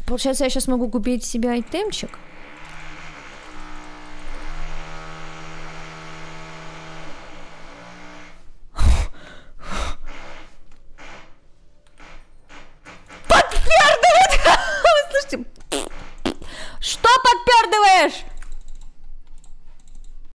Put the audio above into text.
Получается, я сейчас могу купить себе айтемчик. Подпердывает! Слушайте, что подпердываешь?